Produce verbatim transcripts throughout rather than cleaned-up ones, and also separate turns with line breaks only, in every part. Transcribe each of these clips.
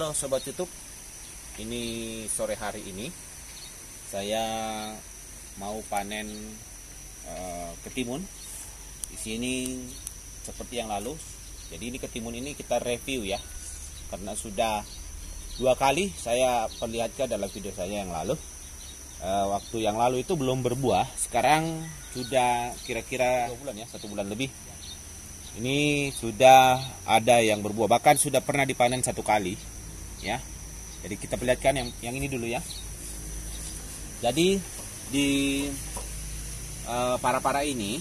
Halo Sobat YouTube, ini sore hari ini saya mau panen uh, ketimun. Di sini seperti yang lalu, jadi ini ketimun ini kita review ya, karena sudah dua kali saya perlihatkan dalam video saya yang lalu. Uh, waktu yang lalu itu belum berbuah, sekarang sudah kira-kira dua bulan ya, satu bulan lebih. Ini sudah ada yang berbuah, bahkan sudah pernah dipanen satu kali ya. Jadi kita perlihatkan yang yang ini dulu ya. Jadi di uh, para-para ini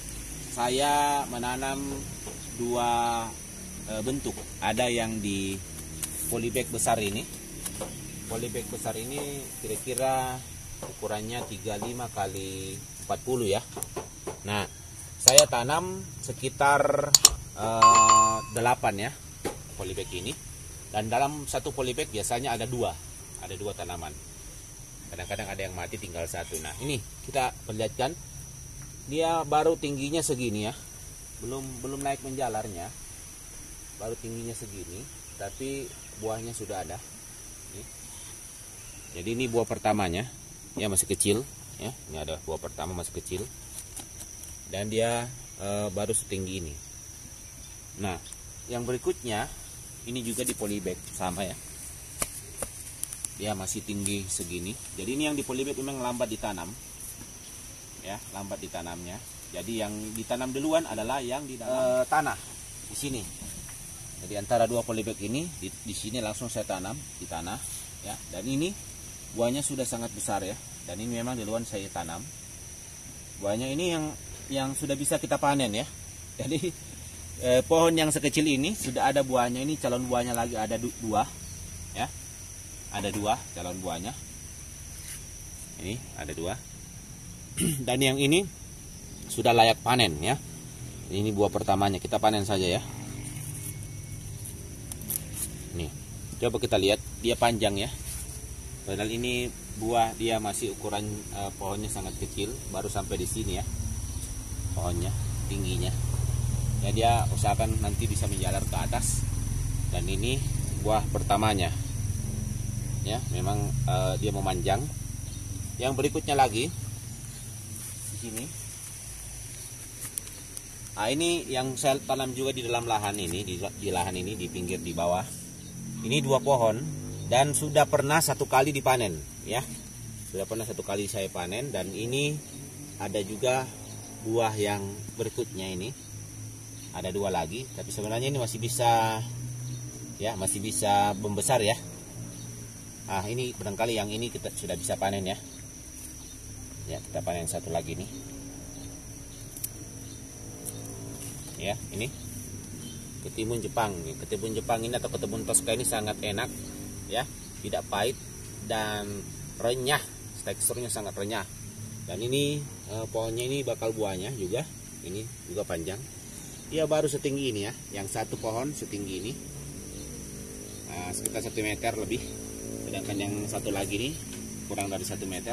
saya menanam dua uh, bentuk. Ada yang di polybag besar ini. Polybag besar ini kira-kira ukurannya tiga puluh lima kali empat puluh ya. Nah, saya tanam sekitar uh, delapan ya polybag ini, dan dalam satu polybag biasanya ada dua ada dua tanaman. Kadang-kadang ada yang mati tinggal satu. Nah, ini kita perlihatkan, dia baru tingginya segini ya, belum belum naik menjalarnya, baru tingginya segini, tapi buahnya sudah ada. Ini. Jadi ini buah pertamanya ya, masih kecil ya, ini ada buah pertama masih kecil. Dan dia e, baru setinggi ini. Nah, yang berikutnya ini juga di polybag sama ya. Dia masih tinggi segini. Jadi ini yang di polybag memang lambat ditanam. Ya, lambat ditanamnya. Jadi yang ditanam duluan adalah yang di dalam e, tanah di sini. Jadi antara dua polybag ini di, di sini langsung saya tanam di tanah ya. Dan ini buahnya sudah sangat besar ya. Dan ini memang duluan saya tanam. Buahnya ini yang yang sudah bisa kita panen ya. Jadi eh, pohon yang sekecil ini sudah ada buahnya. Ini calon buahnya lagi ada dua ya, ada dua calon buahnya, ini ada dua. Dan yang ini sudah layak panen ya. Ini buah pertamanya, kita panen saja ya. Nih, coba kita lihat, dia panjang ya. Padahal ini buah dia masih ukuran eh, pohonnya sangat kecil, baru sampai di sini ya pohonnya, tingginya ya. Dia usahakan nanti bisa menjalar ke atas. Dan ini buah pertamanya ya, memang uh, dia memanjang. Yang berikutnya lagi di sini, nah ini yang saya tanam juga di dalam lahan ini, di, di lahan ini di pinggir di bawah. Ini dua pohon dan sudah pernah satu kali dipanen ya, sudah pernah satu kali saya panen. Dan ini ada juga buah yang berikutnya, ini ada dua lagi, tapi sebenarnya ini masih bisa ya, masih bisa membesar ya. Ah, ini barangkali yang ini kita sudah bisa panen ya. Ya, kita panen satu lagi nih. Ya, ini ketimun Jepang. Ketimun Jepang ini atau ketimun Tosca ini sangat enak ya, tidak pahit dan renyah, teksturnya sangat renyah. Dan ini eh, pohonnya ini bakal buahnya juga, ini juga panjang. Dia baru setinggi ini ya, yang satu pohon setinggi ini, nah, sekitar satu meter lebih. Sedangkan yang satu lagi ini kurang dari satu meter.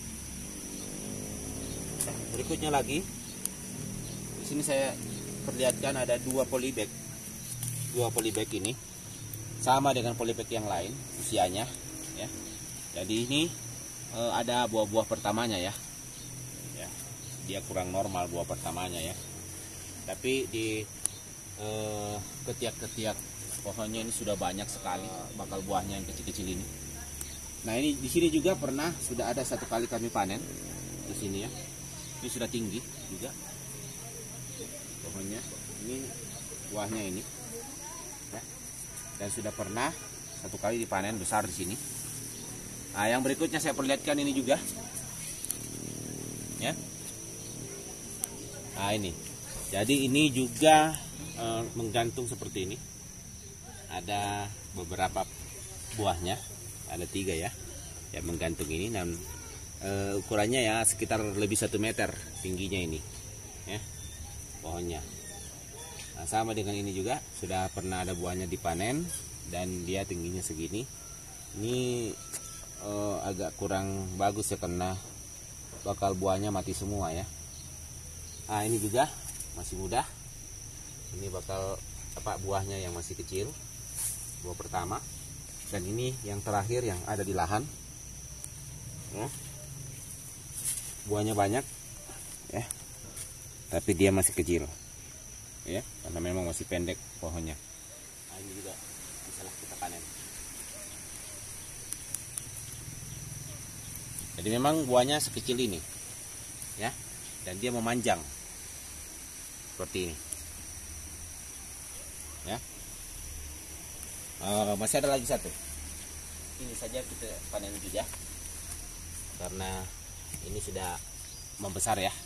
Berikutnya lagi, di sini saya perlihatkan ada dua polybag, dua polybag ini sama dengan polybag yang lain usianya ya. Jadi ini eh, ada buah-buah pertamanya ya. Dia kurang normal buah pertamanya ya, tapi di eh, ketiak-ketiak pohonnya ini sudah banyak sekali bakal buahnya yang kecil-kecil ini. Nah, ini di sini juga pernah sudah ada satu kali kami panen di sini ya. Ini sudah tinggi juga pohonnya, ini buahnya ini ya. Dan sudah pernah satu kali dipanen besar di sini. Nah, yang berikutnya saya perlihatkan ini juga ya. Nah, ini, jadi ini juga e, menggantung seperti ini. Ada beberapa buahnya, ada tiga ya, yang menggantung ini. Dan e, ukurannya ya sekitar lebih satu meter tingginya ini, ya, pohonnya. Nah, sama dengan ini juga sudah pernah ada buahnya dipanen dan dia tingginya segini. Ini e, agak kurang bagus ya, karena bakal buahnya mati semua ya. Nah, ini juga masih muda. Ini bakal apa buahnya yang masih kecil, buah pertama. Dan ini yang terakhir yang ada di lahan. Ya. Buahnya banyak, ya. Tapi dia masih kecil, ya, karena memang masih pendek pohonnya. Nah, ini juga bisalah kita panen. Jadi memang buahnya sekecil ini, ya, dan dia memanjang seperti ini, ya. Uh, masih ada lagi satu. Ini saja kita panen juga, karena ini sudah membesar, ya.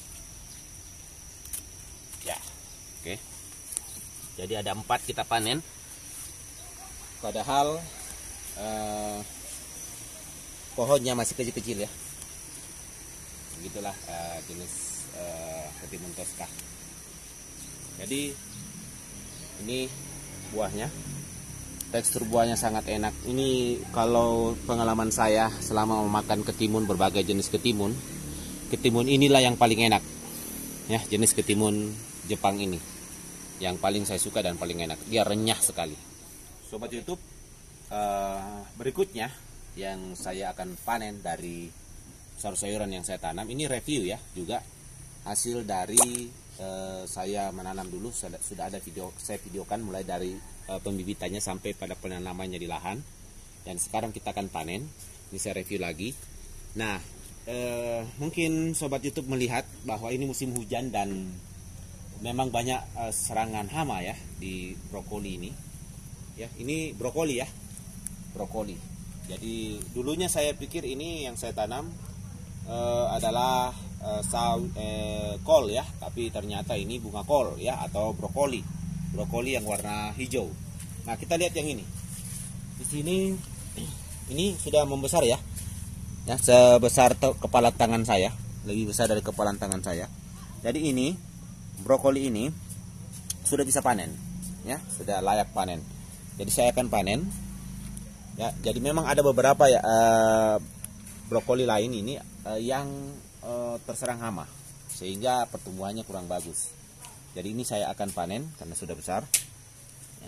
Ya, oke. Jadi ada empat kita panen. Padahal uh, pohonnya masih kecil-kecil, ya. Begitulah uh, jenis uh, ketimun Tosca. Jadi ini buahnya, tekstur buahnya sangat enak. Ini kalau pengalaman saya selama memakan ketimun, berbagai jenis ketimun, ketimun inilah yang paling enak, ya, jenis ketimun Jepang ini yang paling saya suka dan paling enak. Dia renyah sekali. Sobat YouTube, uh, berikutnya yang saya akan panen dari sayur-sayuran yang saya tanam, ini review, ya, juga hasil dari uh, saya menanam dulu. Sudah, sudah ada video, saya videokan mulai dari uh, pembibitannya sampai pada penanamannya di lahan, dan sekarang kita akan panen. Ini saya review lagi. Nah, uh, mungkin sobat YouTube melihat bahwa ini musim hujan dan memang banyak uh, serangan hama, ya, di brokoli ini, ya. Ini brokoli, ya, brokoli. Jadi dulunya saya pikir ini yang saya tanam uh, adalah uh, saw, uh, kol, ya, tapi ternyata ini bunga kol, ya, atau brokoli, brokoli yang warna hijau. Nah, kita lihat yang ini. Di sini ini sudah membesar, ya, ya, sebesar kepala tangan saya, lebih besar dari kepala tangan saya. Jadi ini brokoli ini sudah bisa panen, ya, sudah layak panen. Jadi saya akan panen. Ya, jadi memang ada beberapa, ya, uh, brokoli lain ini uh, yang uh, terserang hama sehingga pertumbuhannya kurang bagus. Jadi ini saya akan panen karena sudah besar, ya.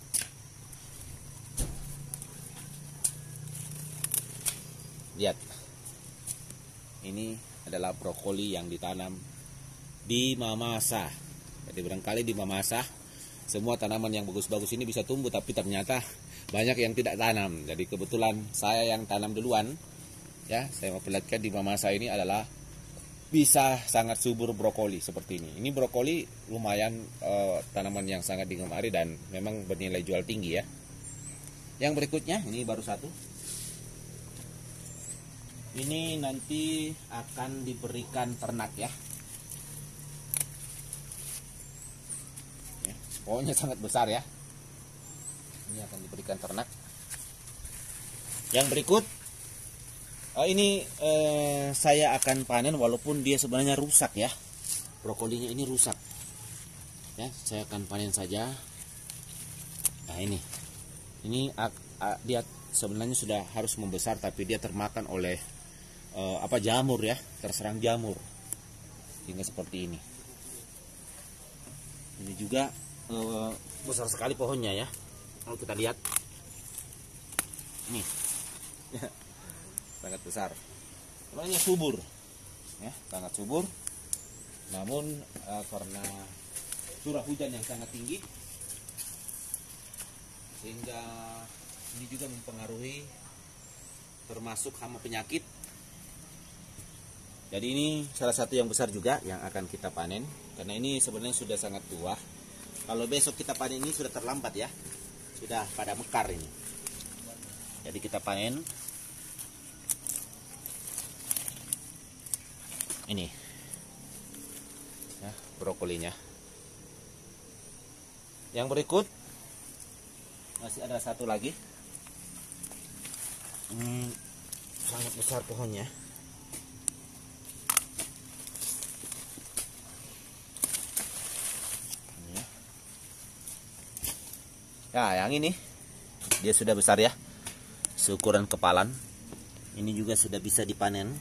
Lihat, ini adalah brokoli yang ditanam di Mamasa. Jadi barangkali di Mamasa semua tanaman yang bagus-bagus ini bisa tumbuh, tapi ternyata banyak yang tidak tanam. Jadi kebetulan saya yang tanam duluan, ya. Saya mau perlihatkan di Mamasa ini adalah bisa sangat subur brokoli seperti ini. Ini brokoli lumayan uh, tanaman yang sangat digemari dan memang bernilai jual tinggi, ya. Yang berikutnya ini baru satu. Ini nanti akan diberikan ternak, ya. Ya, pokoknya sangat besar, ya. Ini akan diberikan ternak. Yang berikut, oh, ini eh, saya akan panen walaupun dia sebenarnya rusak, ya. Brokolinya ini rusak, ya. Saya akan panen saja. Nah, ini, ini a, a, dia sebenarnya sudah harus membesar, tapi dia termakan oleh eh, apa jamur, ya, terserang jamur, sehingga seperti ini. Ini juga eh, besar sekali pohonnya, ya. Kalau kita lihat, nih, sangat besar, sebenarnya subur, ya, sangat subur. Namun uh, karena curah hujan yang sangat tinggi, sehingga ini juga mempengaruhi termasuk hama penyakit. Jadi ini salah satu yang besar juga yang akan kita panen, karena ini sebenarnya sudah sangat tua. Kalau besok kita panen ini sudah terlambat, ya. Sudah pada mekar ini. Jadi kita panen ini, ya, brokolinya. Yang berikut masih ada satu lagi. Hmm, sangat besar pohonnya. Ya, yang ini dia sudah besar, ya, seukuran kepalan. Ini juga sudah bisa dipanen.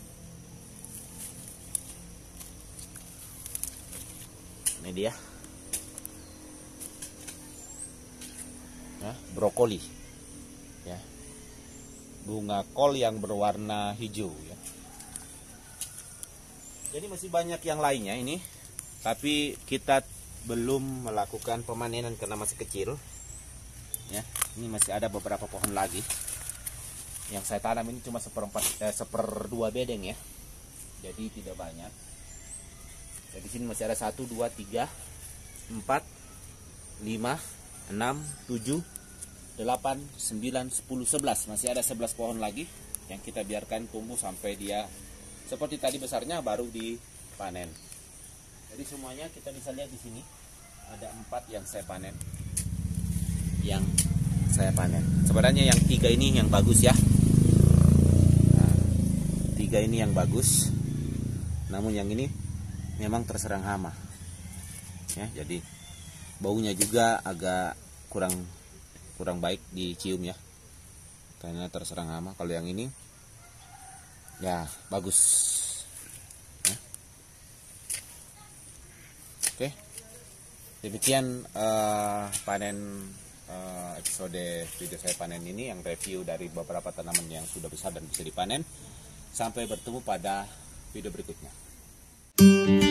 Ini dia, ya, brokoli. bunga kol yang berwarna hijau ya. Jadi masih banyak yang lainnya ini, tapi kita belum melakukan pemanenan karena masih kecil ya. Ini masih ada beberapa pohon lagi yang saya tanam. Ini cuma seperempat eh, seperdua bedeng ya, jadi tidak banyak. Jadi sini masih ada satu, dua, tiga, empat, lima, enam, tujuh, delapan, sembilan, sepuluh, sebelas. Masih ada sebelas pohon lagi yang kita biarkan tumbuh sampai dia seperti tadi besarnya, baru dipanen. Jadi semuanya kita bisa lihat di sini ada empat yang saya panen. Yang saya panen. Sebenarnya yang tiga ini yang bagus ya. Nah, tiga ini yang bagus. Namun yang ini memang terserang hama. Ya, jadi baunya juga agak kurang kurang baik dicium ya. Karena terserang hama. Kalau yang ini ya bagus ya. Oke, demikian uh, panen uh, episode video saya panen ini, yang review dari beberapa tanaman yang sudah besar dan bisa dipanen. Sampai bertemu pada video berikutnya.